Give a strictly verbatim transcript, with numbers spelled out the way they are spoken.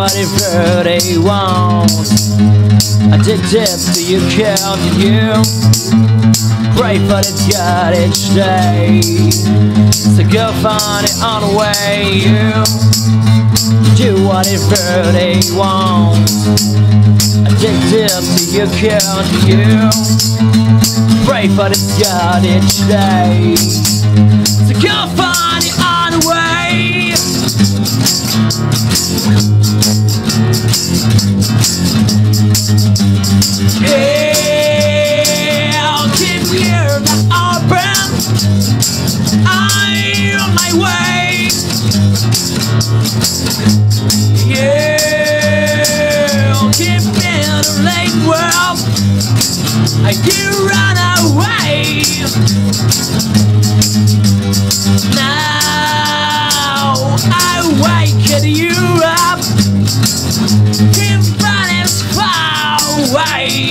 whatever they want. Addicted to you, counting you. Pray for the God each day. So go find it on the way. You do whatever they want. Addicted to you, counting you. Pray for the God each day. So go find it on the way. Yeah, I'll keep your door open. I'm on my way. Yeah, I'll keep in the late world. I do run away. Now I wake you up. Keep running far away.